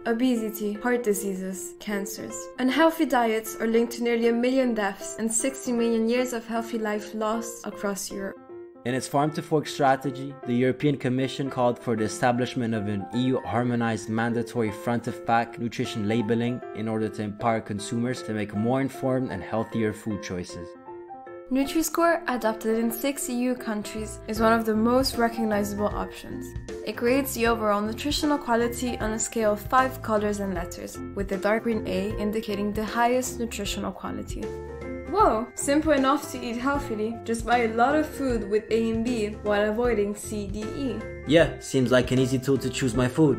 obesity, heart diseases, cancers. Unhealthy diets are linked to nearly 1 million deaths and 60 million years of healthy life lost across Europe. In its Farm to Fork strategy, the European Commission called for the establishment of an EU harmonized mandatory front-of-pack nutrition labeling in order to empower consumers to make more informed and healthier food choices. Nutri-Score, adopted in 6 EU countries, is one of the most recognizable options. It grades the overall nutritional quality on a scale of 5 colors and letters, with the dark green A indicating the highest nutritional quality. Whoa, simple enough to eat healthily. Just buy a lot of food with A and B while avoiding C, D, E. Yeah, seems like an easy tool to choose my food.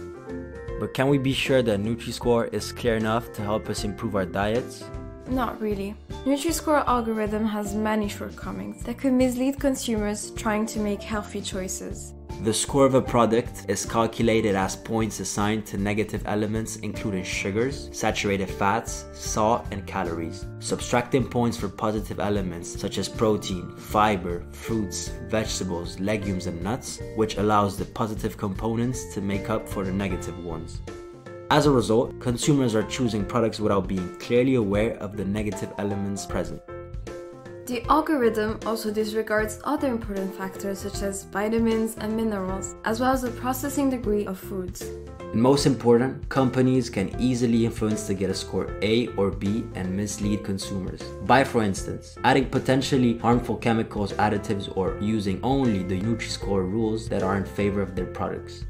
But can we be sure that Nutri-Score is clear enough to help us improve our diets? Not really. Nutri-Score algorithm has many shortcomings that could mislead consumers trying to make healthy choices. The score of a product is calculated as points assigned to negative elements including sugars, saturated fats, salt, and calories, subtracting points for positive elements such as protein, fiber, fruits, vegetables, legumes, and nuts, which allows the positive components to make up for the negative ones. As a result, consumers are choosing products without being clearly aware of the negative elements present. The algorithm also disregards other important factors such as vitamins and minerals, as well as the processing degree of foods. And most important, companies can easily influence to get a score A or B and mislead consumers by, for instance, adding potentially harmful chemicals, additives, or using only the Nutri-Score rules that are in favor of their products.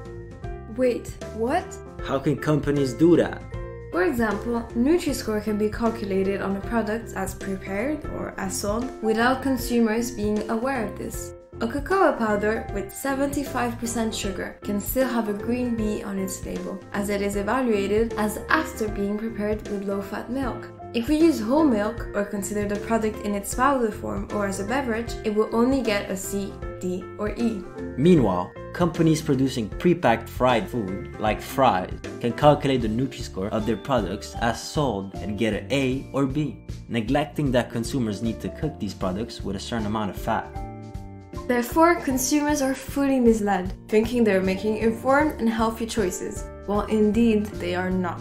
Wait, what? How can companies do that? For example, Nutri-Score can be calculated on a product as prepared or as sold without consumers being aware of this. A cocoa powder with 75% sugar can still have a green B on its label, as it is evaluated as after being prepared with low-fat milk. If we use whole milk or consider the product in its powder form or as a beverage, it will only get a C, D, or E. Meanwhile, companies producing pre-packed fried food, like fries, can calculate the Nutri-Score of their products as sold and get an A or B, neglecting that consumers need to cook these products with a certain amount of fat. Therefore, consumers are fully misled, thinking they're making informed and healthy choices, while indeed they are not.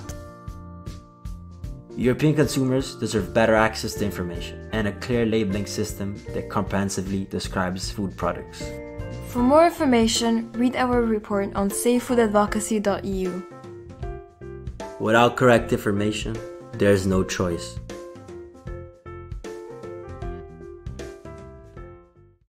European consumers deserve better access to information and a clear labeling system that comprehensively describes food products. For more information, read our report on foodadvocacy.eu. Without correct information, there is no choice.